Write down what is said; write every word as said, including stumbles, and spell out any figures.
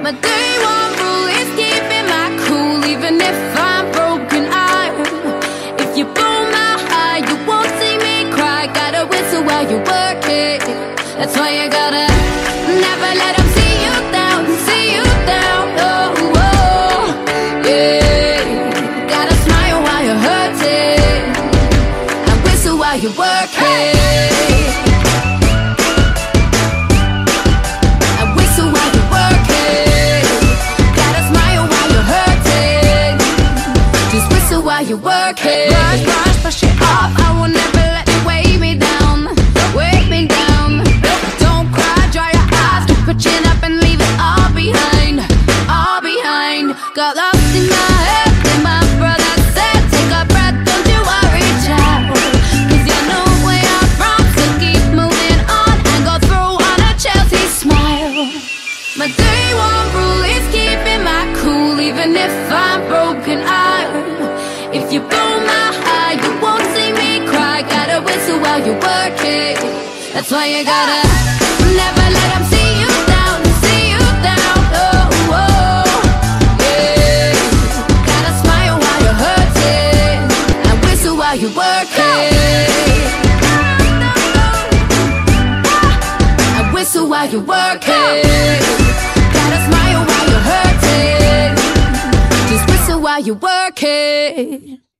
My day one rule is keeping my cool, even if I'm broken iron. If you blow my high, you won't see me cry. Gotta whistle while you work it. That's why you gotta never let them see you down, see you down. Oh, oh, yeah. Gotta smile while you're hurting, and whistle while you work it. And whistle while you work it. Gotta smile while you're hurting, just whistle while you work it. Brush, brush, brush it off. I will never let you weigh me down, weigh me down. Don't cry, dry your eyes, keep your chin up and leave it all behind, all behind. Got lost in my head, and my brother said, take a breath, don't you worry, child, cause you know where I'm from, so keep moving on and go through on a Chelsea smile. My day one rule is keeping my cool, even if I'm broken iron. If you blow my high, you won't see me cry. Gotta whistle while you work it. That's why you gotta never let them see you down, see you down. Oh, oh, yeah. Gotta smile while you're hurting, and whistle while you work it. And whistle while you work it. Gotta smile while you're hurting, just whistle while you work it.